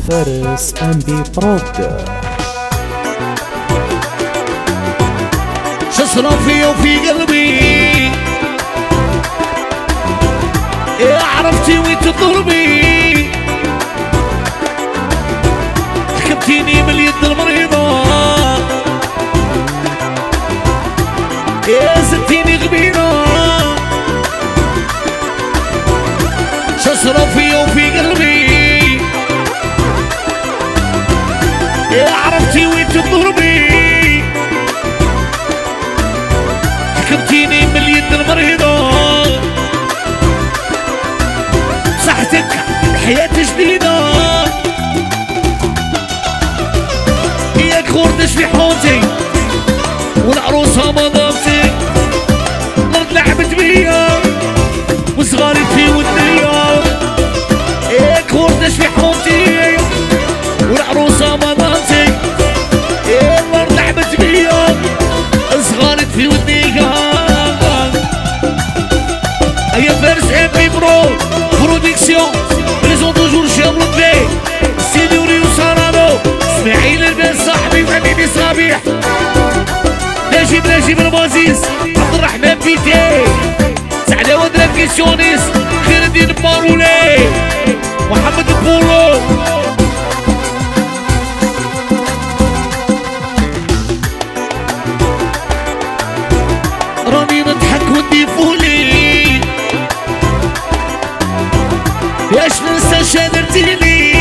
فارس ام بي برود. شصرا فيا وفي قلبي يا عرفتي وين تضربي، حكمتيني من اليد المريضة يا زدتيني غبينة. شصرا فيا وفي قلبي يا عرفتي وين تضربي، حكمتيني من اليد المريضة. صحتك حياة جديدة ياك خوردش في حوتي والعروسة مضامتي، الأرض لعبت بيا وصغاري في ودنيا. ياك خوردش في حوتي والعروسة مضامتي، الأرض لعبت بيا صغاري في ودنيا. هيا فارس ام بي برودكسيون بريزون توجور شاب لطفي سينيوري وسرانو اسماعيل البن صاحبي وحبيبي صبيح نجيب البازيز عبد الرحمن بيتي سعدة ودرا كيسيونيس خير الدين مارولي محمد بولو. راني نضحك ونديفولي ياش ننسى شادرتيلي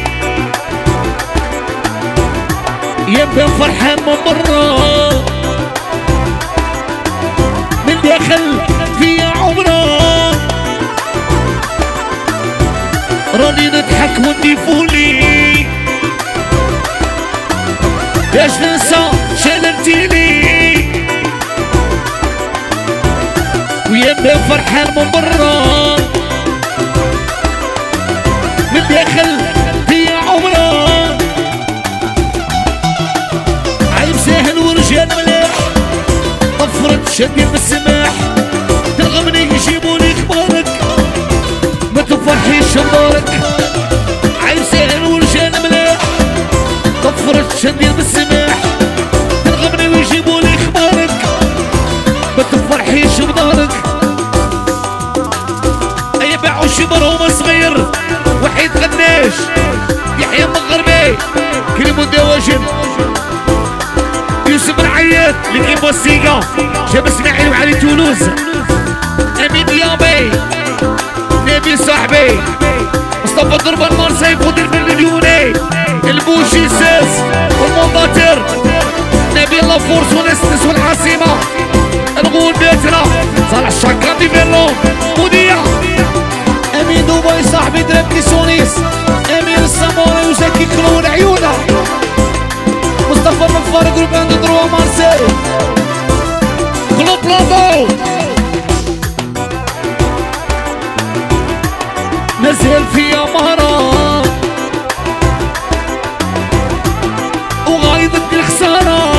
يبقى فرحان من برا من داخل فيا عمره. راني نضحك ونديفولي ياش ننسى شادرتيلي ويبقى فرحان من برا من داخل في عمره. عيب ساهل ورجال ملاح طفرت شدي بالسماح ترغمني يجيبولي اخبارك ما تفرحيش شمارك. عيب ساهل ورجال ملاح طفرت شدي بالسماح ترغمني ويجيبولي اخبارك ما تفرحيش بدارك. اي باعوا شبرهم صغير وحيد غناش يحيى مغربي كريمون دواجن يوسف العياد لكي موسيقى شاب اسماعيل وعلي تولوز امين ديابي نبي صاحبي مصطفى ضربان مارسي مدير بالمليوني البوشي ساس والمونتاتير نبي الله فورس ونستس والعاصمة الغول بيتنا صالح الشاكان دي فيرلون مودية امين دبي صاحبي درب كيسونيس امين السموري وزكي كلون عيونه مصطفى من فارق روبان دروا مارسيل كلوب لابو نزل في امارة وغايضك الخسارة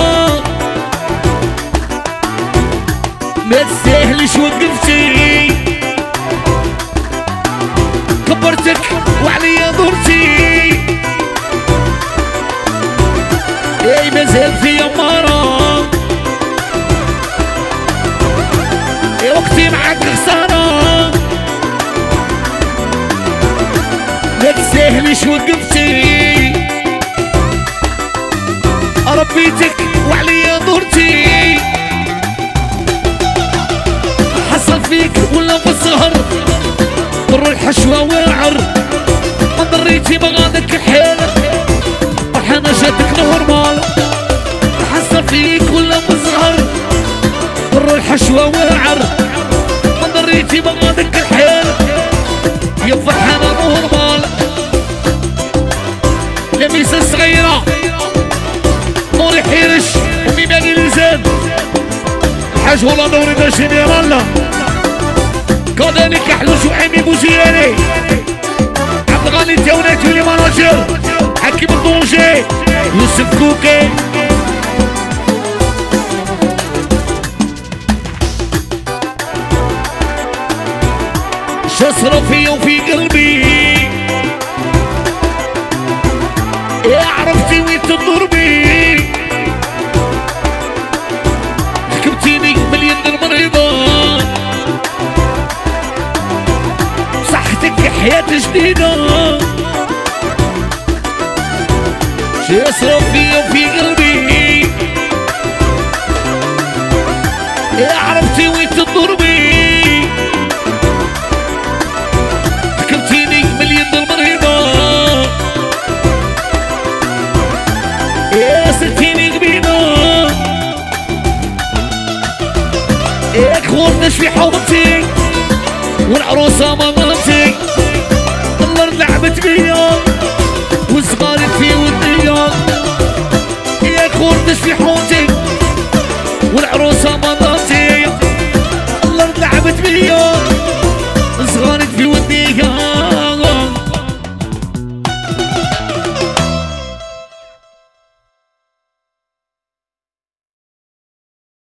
ما تستاهلش وقفتي كبرتك وعليا دورتي. اي مازال في امارة اي وقتي معاك خسارة ما تستاهلش وقفتي ربيتك وعليا دورتي. حصل فيك ولا في السهر ضر الحشوة واعر ما ضريتي بغادك الحيل فرحانة جاتك نورمال. حصل فيك ولا مزهر ضر الحشوة واعر ما ضريتي بغادك الحيل يا فرحانة نورمال. لميسة صغيرة نوري حيرش ومي مالي لزان الحاج ولا نوري دا جينيرالا كذلك حلوش وحمي بوزياني عبد الغني تاوناتي ولي ماناجر حكيم الدونجي يوسف كوكي. شصرة فيا وفي قلبي يا عرفتي وين تضربي حكمتيني مليون المريضة صحتك حياة جديدة شي يصرف فيا وفي قلبي يا عرفتي وين تضربي حكمتيني مليون المريضة يا ستيني قبيضة يا خوفتش في حوضتي والعروسة مامتي الله لعبت بيا